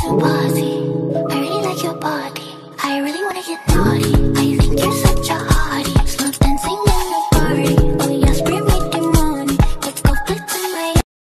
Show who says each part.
Speaker 1: to party. I really like your body. I really wanna get naughty.